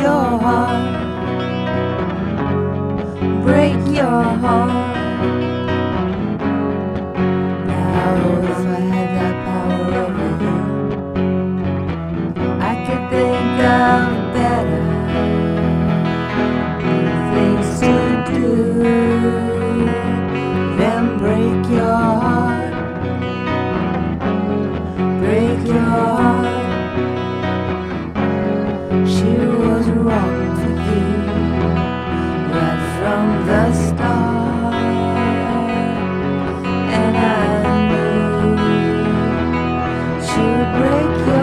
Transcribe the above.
your heart, break your heart. Now if I had that power over you, I could think of better things to do than break your heart, break your heart. She was wrong for you right from the start, and I knew she would break your